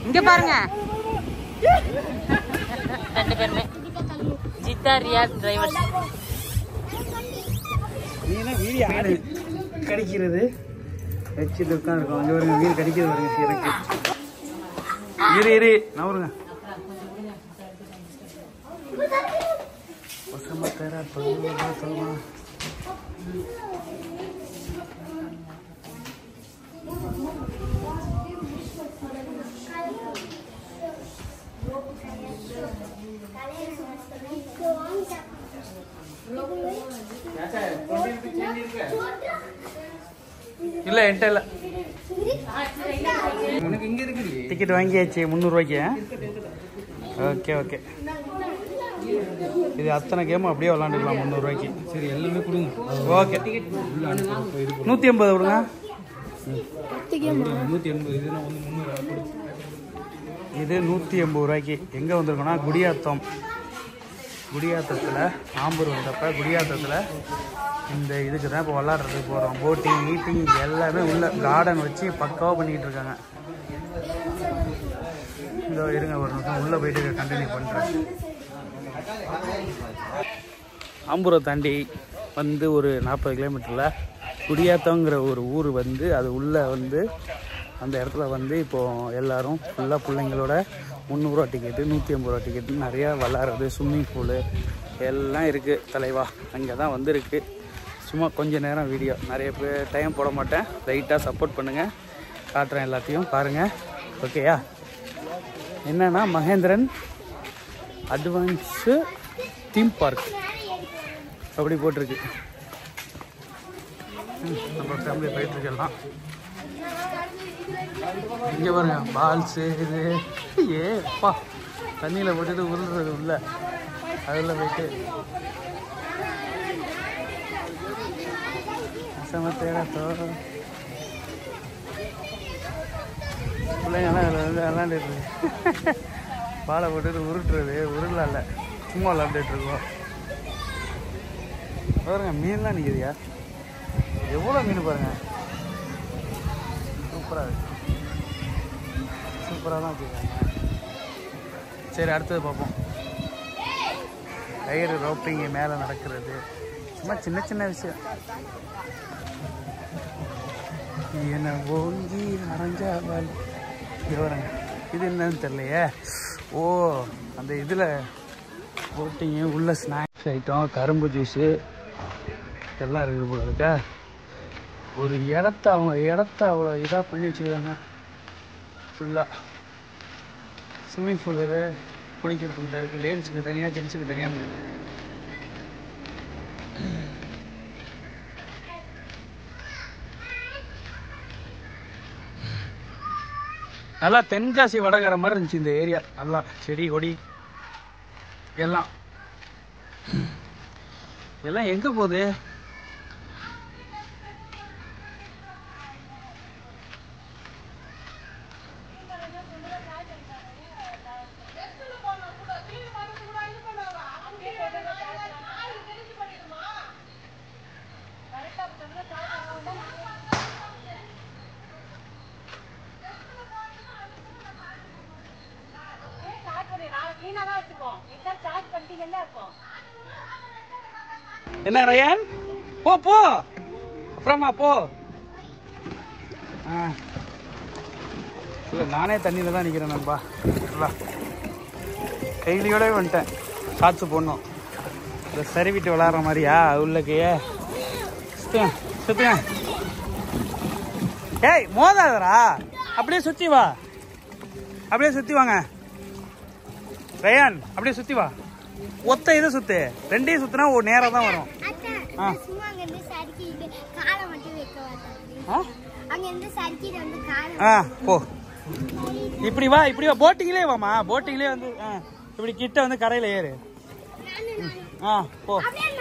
இங்க பாருங்க ரெண்டு பேருமே ஜிதா ரியா டிரைவர்ஸ். கடிக்கிறது வச்சுட்டு உட்காந்துருக்கோம். அங்கே வருங்க மீன் கடிக்கிறது வருங்க. இருக்கு இரு நவருங்க. இல்ல என்கிட்ட இல்ல. டிக்கெட் வாங்கியாச்சு 300 ரூபாய்க்கு. Okay okay. இது அத்தனை கேமும் அப்படியே விளாண்டுக்கலாம் 300 ரூபாய்க்கு. சரி எல்லாமே கொடுங்க. ஓகே 180 கொடுங்க. 180 இது 180 ரூபாய்க்கு. எங்கே வந்திருக்கோன்னா குடியாத்தத்தில் ஆம்பூர் வந்தப்போ குடியாத்தத்தில் இந்த இதுக்கு தான் இப்போ விளாட்றதுக்கு போகிறோம். போட்டிங் ஈட்டிங் எல்லாமே உள்ள கார்டன் வச்சு பக்காவாக பண்ணிக்கிட்டு இருக்காங்க. இந்த இருங்க ஒரு நிமிஷம் உள்ளே போயிட்டு கண்டினியூ பண்ணுறேன். ஆம்பூரை தாண்டி வந்து ஒரு 40 கிலோமீட்டரில் குடியாத்தங்கிற ஒரு ஊர் வந்து அது உள்ளே வந்து அந்த இடத்துல வந்து இப்போது எல்லோரும் ஃபுல்லாக பிள்ளைங்களோட 300 ரூபா டிக்கெட்டு 180 ரூபா டிக்கெட்டு நிறையா விளாட்றது ஸ்விம்மிங் பூலு எல்லாம் இருக்குது தலைவா. அங்கே தான் வந்துருக்கு. சும்மா கொஞ்சம் நேரம் வீடியோ, நிறைய பேர் டைம் போட மாட்டேன். லைட்டாக சப்போர்ட் பண்ணுங்கள், காட்டுறேன் எல்லாத்தையும் பாருங்கள். ஓகேயா? என்னன்னா மகேந்திரன் அட்வான்ஸு தீம் பார்க் அப்படி போட்டிருக்கு. நம்ம ஃபேமிலி போயிட்டுருக்கலாம். இங்கே பாருங்க பால்ஸு இது ஏப்பா தண்ணியில் போட்டுட்டு உருள்றது உள்ள அதில் போயிட்டு தேடத்தோ பிள்ளைங்கெல்லாம் அதில் வந்து விளாண்டுட்டு பாலை போட்டுட்டு உருட்டுறது உருளால சும்மா விளாண்டுட்டு இருக்கோம். பாருங்க மீன்லாம் நிற்குதுயா. எவ்வளோ மீன் பாருங்க. சூப்பராக இருக்கு. சூப்பராக தான் வச்சுருக்காங்க. சரி அடுத்தது பார்ப்போம். கயிறு ரோப்பிங்க மேலே நடக்கிறது சும்மா சின்ன சின்ன விஷயம். என்ன ஓங்கி அரைஞ்சாவால் வரங்க. இது என்னன்னு தெரியலையே. ஓ அந்த இதில் போட்டிங்க உள்ள ஸ்நாக்ஸ் ஐட்டம் கரும்பு ஜூஸு எல்லாம் இருக்குது போல இருக்கா. ஒரு இடத்த அவ்வளோ இதாக பண்ணி வச்சுருக்காங்க. ஃபுல்லாக ஸ்விம்மிங் பூல் குளிக்கிறதுக்கு இருக்குது. லேடிஸுக்கு தனியாக ஜென்ஸுக்கு தனியாக. நல்லா தென்காசி வடகரை மாதிரி இருந்துச்சு இந்த ஏரியா. நல்லா செடி கொடி எல்லாம் எல்லாம் எங்கே போகுது? என்ன ரயான் போ போ அப்புறமா போ. இல்லை நானே தண்ணியில் தான் நிற்கிறேன் நண்பா. கைலியோட வந்துட்டேன். காற்று போடணும். இந்த சரிவிட்டு விளாட்ற மாதிரியா உள்ளக்கையே சுத்துவேன். ஏய் மோதாதரா. அப்படியே சுற்றி வா. அப்படியே சுற்றி வாங்க ரயான். அப்படியே சுற்றி வா. ஒத்த இதை சுத்து. ரெண்டையும் சுத்தினா ஒரு நேரம் தான் வரும். போ இப்படி வா இப்படி வா. போட்டிங்லேயே வாமா. போட்டிங்லேயே வந்து இப்படி கிட்ட வந்து கரையில் ஏறு. போ.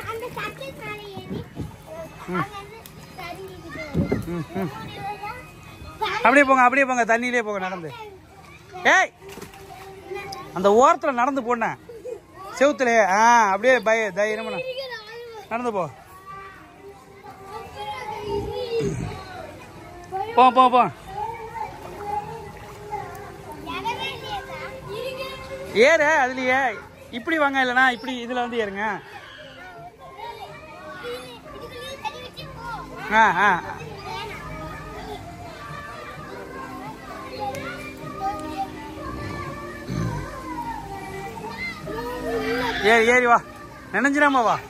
அப்படியே போங்க தண்ணியிலே போங்க நடந்து. ஏய் அந்த ஓரத்தில் நடந்து போனேன் செவுத்துல. அப்படியே தைரியமா நடந்து போ. போ ஏறு அதுலயே இப்படி வாங்க, இல்லைன்னா இப்படி இதுல வந்து ஏறுங்க. ஏறி ஏறி வா, நினைஞ்சிடாம வா.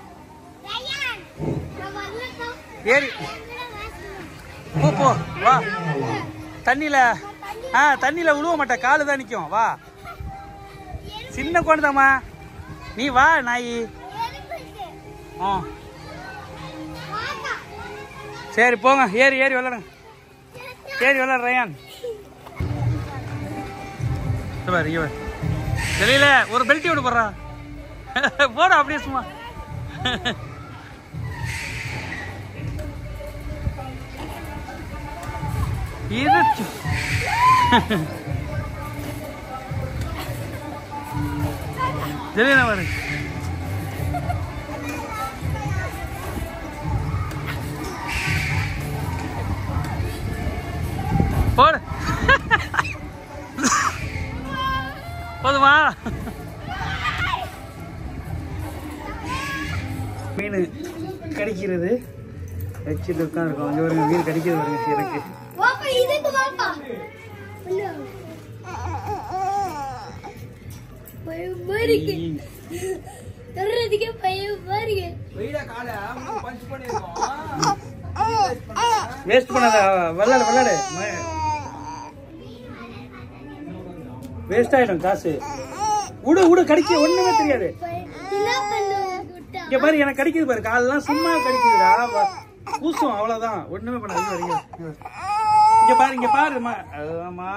ஏறி போ போ வா. தண்ணியில தண்ணியில உழுவ மாட்டேன், காலு தான் நிற்கும். வா, சின்ன குழந்தைமா நீ வா நாயி. சரி போங்க, ஏறி ஏறி விளாடுங்க, ஏறி விளாடு ரயான். தெரியல, ஒரு பெல்ட்டி விட போடுறா போட அப்படியே சும்மா. இது தெரியல பாரு. போடு போதுமா? மீன் கடிக்கிறது வச்சுட்டு உட்காந்துருக்கோம். அங்கே ஒரு மீன் கடிக்கிறது வருங்க எனக்கு. வேஸ்ட் பண்ணாத, விளாடு விளாடு, வேஸ்ட் ஆயிடும் காசு. உடு உடு, கடிக்க ஒண்ணுமே தெரியாது. இங்க பாரு, எனக்கு கடிக்குது பாரு, காலெல்லாம் சும்மா கடிக்குதுடா, பூசும் அவ்வளவுதான், ஒண்ணுமே பண்ணாது. இங்க பாரு, இங்க பாருமா. ஆமா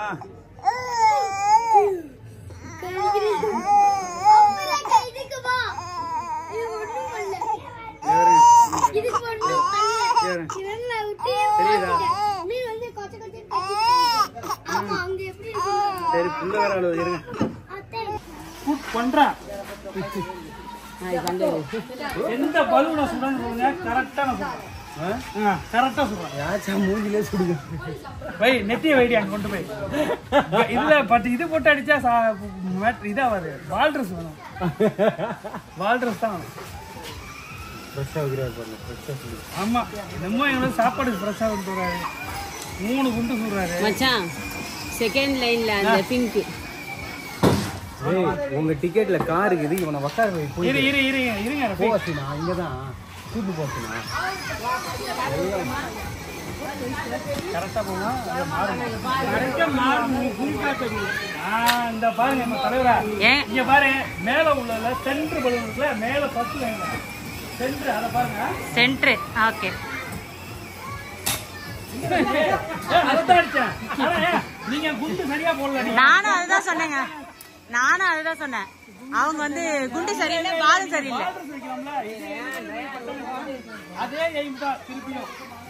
சரி, புள்ள வேற அளவு இருங்க பண்றேன். எந்த பலூனை சுடன்னு கரெக்டா நான் சொல்றேன். கரெக்டா சொல்றேன். யாச்சா மூஞ்சிலே சுடுங்க. வை, நெத்திய வைடி அங்க கொண்டு போய். இதுல பட் இது போட்டு அடிச்சா இதாவாது. வால் ட்ரெஸ் வேணும், வால் ட்ரெஸ் தான் வேணும். ஆமா, நம்ம எங்களுக்கு சாப்பாடு ஃப்ரெஷ்ஷா கொண்டு வராரு. 3 குண்டு சொல்றாரு மச்சான். செகண்ட் லைன்ல அந்த பிங்க். உங்க டிக்கெட்ல கார் இருக்குது, இவனை உட்கார போய் இரு இரு இரு இருங்க. போச்சுனா இங்கதான் கூட்டு போச்சுனா கரெக்டா போனா கரெக்டா மாறும். இந்த பாருங்க நம்ம தலைவரா, இங்க பாரு, மேல உள்ளதுல சென்டர் பலூன் இருக்குல்ல, மேல ஃபர்ஸ்ட் லைன்ல சென்டர், அத பாருங்க சென்டர். ஓகே, நீங்க குண்டு சரியா போடல. நானும் அதுதான் சொன்னேங்க, நானும் அதுதான் சொன்னேன். அவங்க வந்து குண்டு சரியில்லை, பால் சரியில்லை. அதே எய்ம் தான் திருப்பியும்.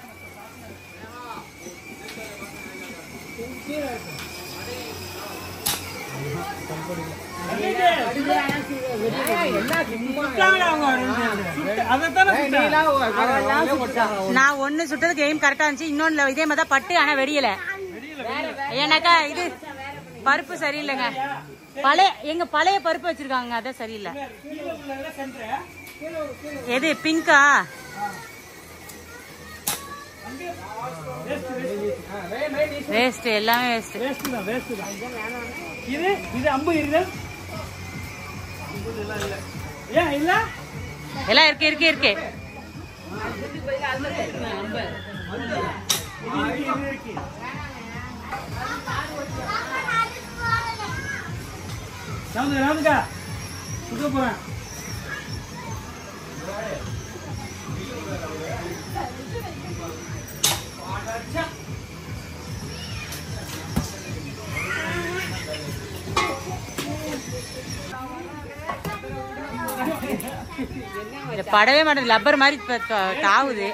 நான் ஒண்ணு சுட்டதுக்கு எய்ம் கரெக்டா இருந்துச்சு, இன்னொன்னு இதே மாதிரி தான் பட்டு, ஆனா வெடியல. ஏன்னாக்கா இது பருப்பு சரியில்லைங்க, எங்க பழைய பருப்பு வச்சிருக்காங்க, அதான் சரியில்லை. எது பிங்கா? வேஸ்ட், எல்லாமே வேஸ்ட். இது இது அம்பு இருக்கு, ஏன் இல்ல? எல்லாம் இருக்கு இருக்கு இருக்கு. ராமுகா சுத்த போறேன். படவே மாட்டேன், லப்பர் மாதிரி தாவுது.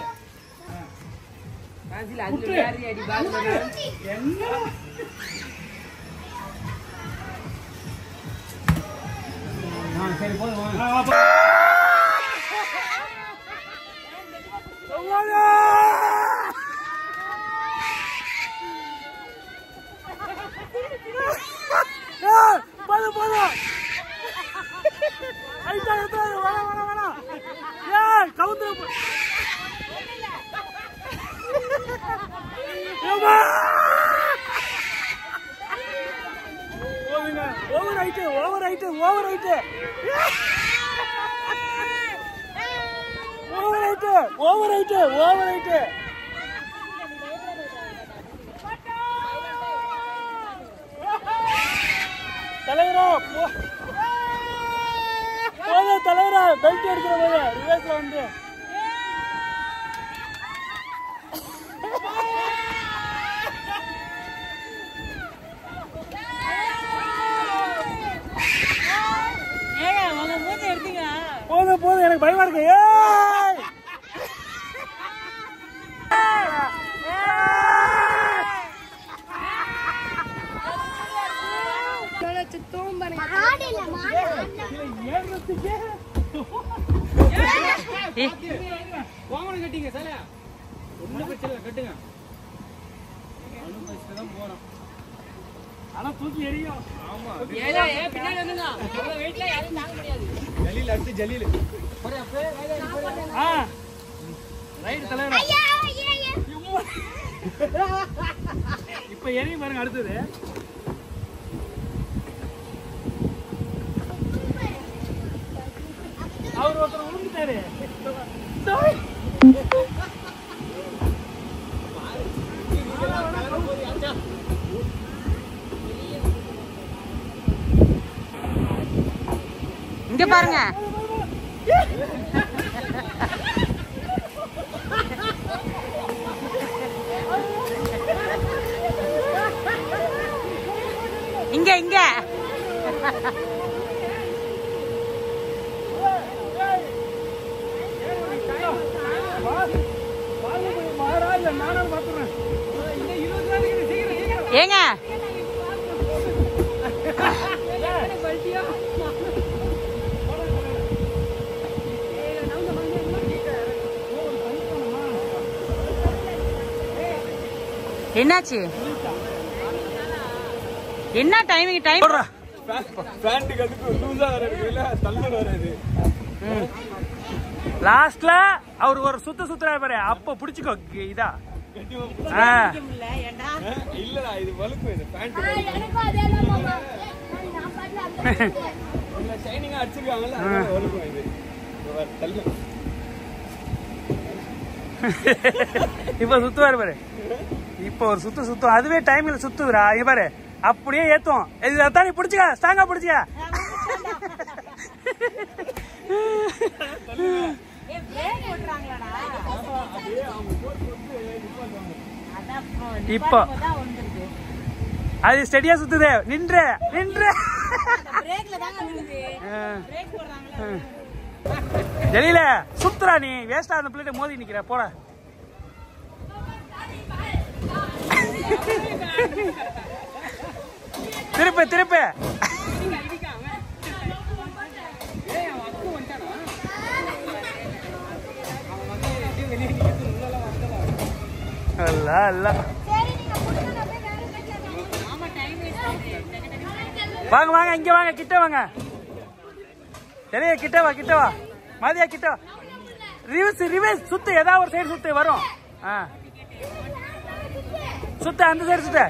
சரி போதும். போதும் போதும் தலைவரா தலைவரா பெல்ட் எடுக்கிற போது ரிவர்ஸ்ல வந்து போதும் எனக்கு பயமா இருக்கு. கட்டிங்க சார் ஒன்னும் பிரச்சனை இல்லை கட்டுங்க. போறோம் ஆனா தூக்கி எரியும். ஆமா பின்னாடி வந்துங்க வெயிட்ல யாரும் தாங்க முடியாது. ஜலீல் அடுத்து ஜலீல் ரைட் தலைவரா இப்ப எரியும் பாருங்க. அடுத்தது அவர் ஒருத்தர் விழுந்துட்டாரு. இங்க பாருங்க இங்க இங்க ஏங்க என்னாச்சு? என்ன டைமிங் டைம் லாஸ்ட்ல அவர் ஒரு சுத்துறாரு பாரு. அப்ப புடிச்சுக்கோ இதா இல்லடா இது வழுக்கும். இது பேண்ட் ஷைனிங்கா அடிச்சிருக்காங்கல்ல அதனால வழுக்கும். இது தள்ளு. இப்ப சுத்துவாரு பாரு. இப்ப ஒரு சுத்தும் அதுவே டைம்ல சுத்துறா. இது பாரு அப்படியே ஏத்தும். இதான் நீ பிடிச்சுக்க ஸ்ட்ராங்கா பிடிச்சுக்க. இப்போ அது ஸ்டெடியா சுத்துது. நின்று ஜலீல சுத்துறா. நீ வேஸ்டா அந்த பிளேட்டை மோதி நிக்கிற போற. திருப்பு வாங்க இங்க வாங்க கிட்ட வாங்க. சரியா கிட்ட வா மாதியா கிட்ட வா. ரிவர்ஸ் சுத்து. ஏதாவது ஒரு சைடு சுத்து வரும். சுத்த அந்த சைடு சுத்த.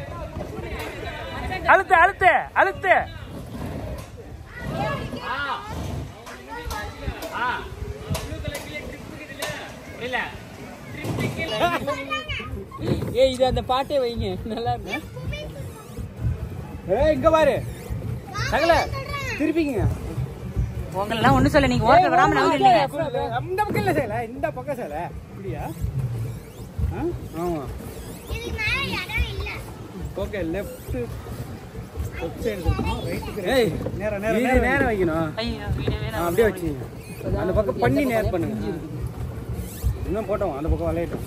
அழுத்து இது அந்த பாட்டே வைங்க நல்லா இருக்கு. இங்க பாரு சகல திருப்பிங்க. உங்களெல்லாம் ஒண்ணு சொல்ல நீங்க ஓட்ட வராம நவுறீங்க. அந்த பக்கம் இல்ல சேல இந்த பக்கம் சேல அப்படியா? ஆமா இது மேல இடம் இல்ல. ஓகே லெஃப்ட் சைடு ரைட்டுக்கு. ஏய் நேரா வைக்கணும். அப்படியே வச்சீங்க. அந்த பக்கம் பண்ணி நேர் பண்ணுங்க. இன்னும் போட்டோம் அந்த பக்கம் வளையட்டும்.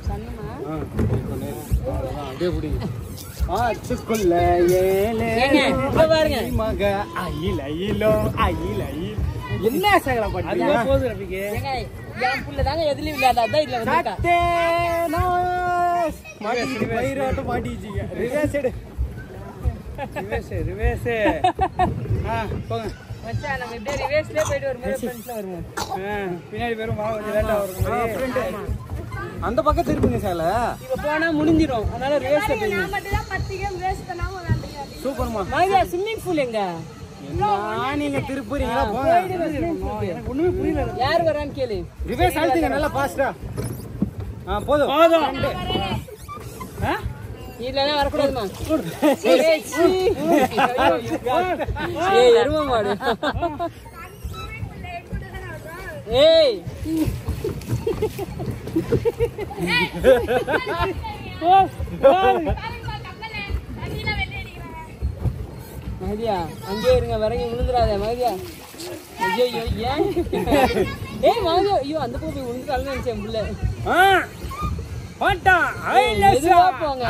அப்படியே பிடிங்க. ஆச்சுக்குள்ள பாருங்க மக அயில அயிலோ அயில அயில். என்ன சகலம் பண்ணீங்க? போது ரபிக்கு என் புள்ள தாங்க எதுலயும் இல்லாத அதான் இல்ல வந்து மாட்டிக்கிட்டு பயிராட்டம் மாட்டிக்கிட்டீங்க. ரிவேஸ் போங்க. மச்சான் நம்ம இப்படியே ரிவர்ஸ்லயே போயிட்டு வரும்போது ஃப்ரண்ட்ல வருவோம். பின்னாடி பேரும் கொஞ்சம் லேட்டா வரும். அந்த பக்கம் திருப்புங்க சால. இப்ப போனா முடிஞ்சிரும். அதனால ரிவர்ஸ்ல போயிடுங்க. நான் மட்டும் தான் 10 கேம் வேஸ்ட் பண்ணாம விளையாடுறீங்க. சூப்பர்மா. மகா ஸ்விம்மிங் பூல் எங்க? என்ன நீங்க திருப்புறீங்களா? போங்க. எனக்கு ஒண்ணுமே புரியல. யார் வரான்னு கேளு. ரிவர்ஸ் அழுத்துங்க நல்லா ஃபாஸ்டா. போதும். இல்லனா வர கூடாதுமா. ஏய் எருமை மாடு. ஏய் மதியா அங்கே இருங்க வரங்க விழுந்துடாத மதியா. ஐயோ ஏன் ஏய் மதியா ஐயோ அந்த பக்கம் போய் விழுந்துடான்னு நினைச்சேன் புள்ள. பாட்டா மெதுவா போங்க.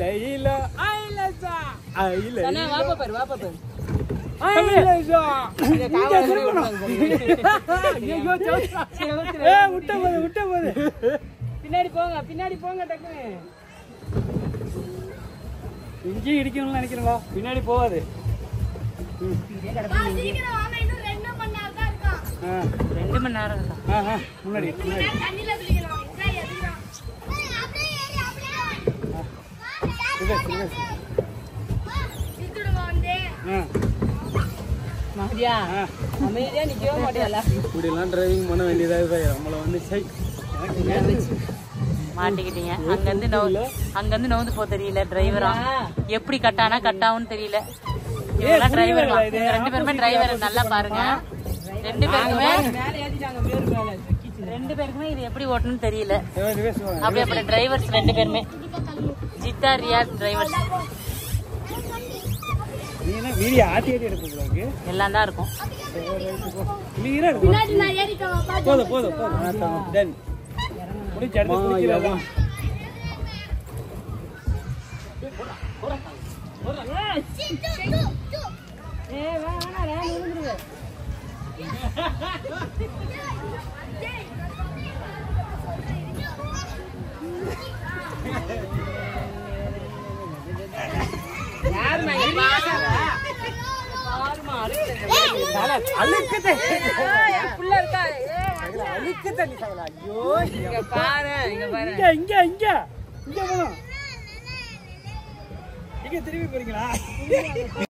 சனா வாப்பா பாரு வாப்பா பாரு. பின்னாடி போங்க டக்குனு. இங்கேயும் இடிக்கணும்னு நினைக்கிறீங்களா? பின்னாடி போவாது. சீக்கிரம் வாங்க, இன்னும் 2 மணி நேரம் தான் இருக்கும். 2 மணி நேரம் தான். முன்னாடி தண்ணில விழுகலாம். இதான் எதுதான். அப்படியே ஏறி அப்படியே. சித்துடுங்க வந்து. மதியா அமைதியா நிக்கவே மாட்டியால. இப்படிலாம் டிரைவிங் பண்ண வேண்டியதா இருக்கு. நம்மள வந்து சை மாட்டிக்கிட்டீங்க. அங்கிருந்து நவுந்து போ தெரியல டிரைவரா. எப்படி கட்டானா கட்டாவுன்னு தெரியல. இதெல்லாம் டிரைவர் தான். இவங்க 2 பேருமே டிரைவர் நல்லா பாருங்க. 2 பேருக்குமே இது எப்படி ஓட்டணும்னு தெரியல. அப்படி டிரைவர்ஸ் 2 பேருமே ஜித்தா ரியாத் டிரைவர்ஸ் எல்லாம் தான் இருக்கும். பின்னாடி நான் ஏறிட்டேன். போதும் டன் முடிஞ்ச இடத்துல குளிக்கிறதா? இங்க திரும்பி போறீங்களா?